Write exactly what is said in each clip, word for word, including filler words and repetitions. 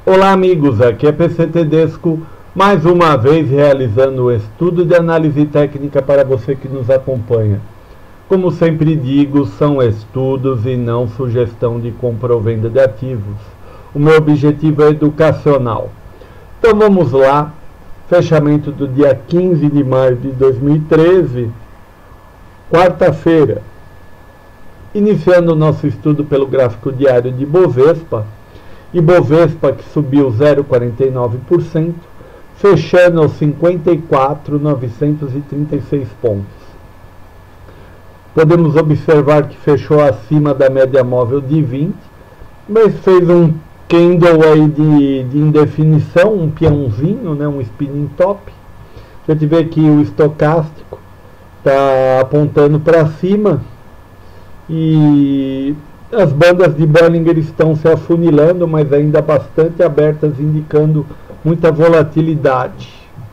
Olá amigos, aqui é P C Tedesco, mais uma vez realizando o estudo de análise técnica para você que nos acompanha. Como sempre digo, são estudos e não sugestão de compra ou venda de ativos. O meu objetivo é educacional. Então vamos lá, fechamento do dia quinze de maio de dois mil e treze, quarta-feira. Iniciando o nosso estudo pelo gráfico diário de Bovespa, Ibovespa que subiu zero vírgula quarenta e nove por cento, fechando aos cinquenta e quatro mil novecentos e trinta e seis pontos. Podemos observar que fechou acima da média móvel de vinte, mas fez um candle aí de, de indefinição, um peãozinho, né, um spinning top. A gente vê que o estocástico está apontando para cima e as bandas de Bollinger estão se afunilando, mas ainda bastante abertas, indicando muita volatilidade.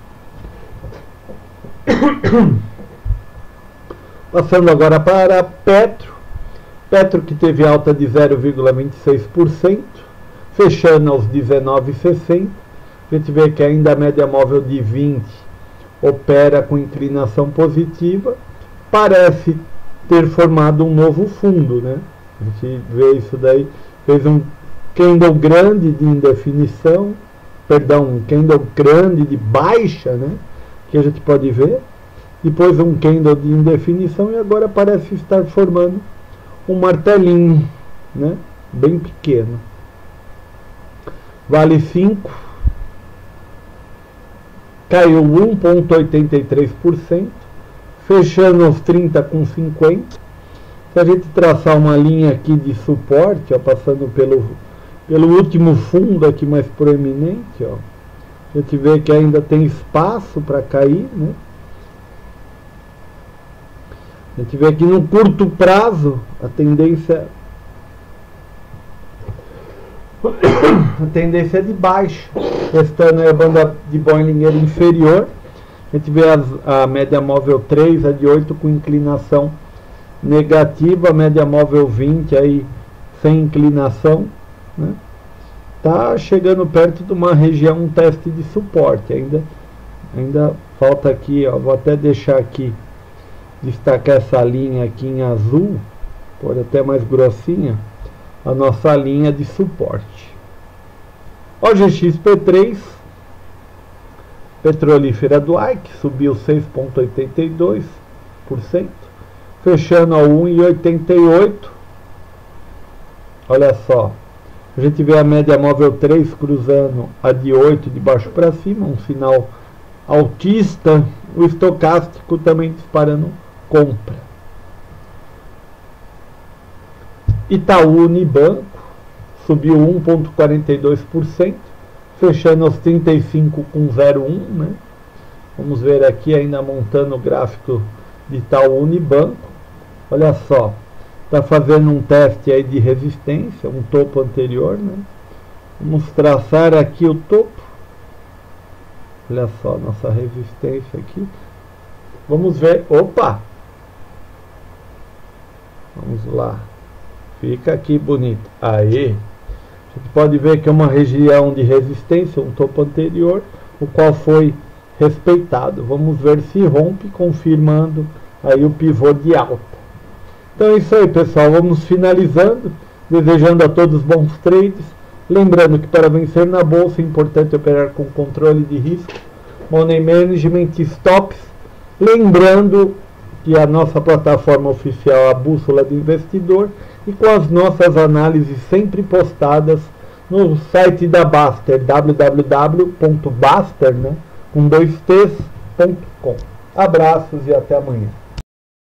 Passando agora para Petro. Petro que teve alta de zero vírgula vinte e seis por cento, fechando aos dezenove reais e sessenta centavos. A gente vê que ainda a média móvel de vinte opera com inclinação positiva. Parece ter formado um novo fundo, né? A gente vê isso daí, fez um candle grande de indefinição, perdão, um candle grande de baixa, né, que a gente pode ver, depois um candle de indefinição e agora parece estar formando um martelinho, né, bem pequeno. Vale cinco, caiu um vírgula oitenta e três por cento, fechando aos trinta com cinquenta. Se a gente traçar uma linha aqui de suporte, ó, passando pelo, pelo último fundo aqui mais proeminente, ó, a gente vê que ainda tem espaço para cair, né? A gente vê que no curto prazo a tendência a tendência é de baixa, testando a banda de Bollinger inferior. A gente vê as, a média móvel três, a de oito com inclinação negativa, a média móvel vinte aí sem inclinação, né? Tá chegando perto de uma região, um teste de suporte. Ainda, ainda falta aqui, ó, vou até deixar aqui, destacar essa linha aqui em azul, pode até mais grossinha, a nossa linha de suporte. O G X P três, petrolífera do A I C, subiu seis vírgula oitenta e dois por cento, fechando a um vírgula oitenta e oito. Olha só, a gente vê a média móvel três cruzando a de oito de baixo para cima, um sinal altista. O estocástico também disparando compra. Itaú Unibanco subiu um vírgula quarenta e dois por cento, fechando aos trinta e cinco com zero vírgula um, né? Vamos ver aqui, ainda montando o gráfico de Itaú Unibanco. Olha só, está fazendo um teste aí de resistência, um topo anterior, né? Vamos traçar aqui o topo. Olha só, nossa resistência aqui. Vamos ver, opa! Vamos lá. Fica aqui bonito. Aí, a gente pode ver que é uma região de resistência, um topo anterior, o qual foi respeitado. Vamos ver se rompe, confirmando aí o pivô de alta. Então é isso aí, pessoal, vamos finalizando, desejando a todos bons trades, lembrando que para vencer na bolsa é importante operar com controle de risco, money management, stops, lembrando que a nossa plataforma oficial é a Bússola do Investidor e com as nossas análises sempre postadas no site da Baster, w w w ponto baster, né, com dois t's ponto com. Abraços e até amanhã.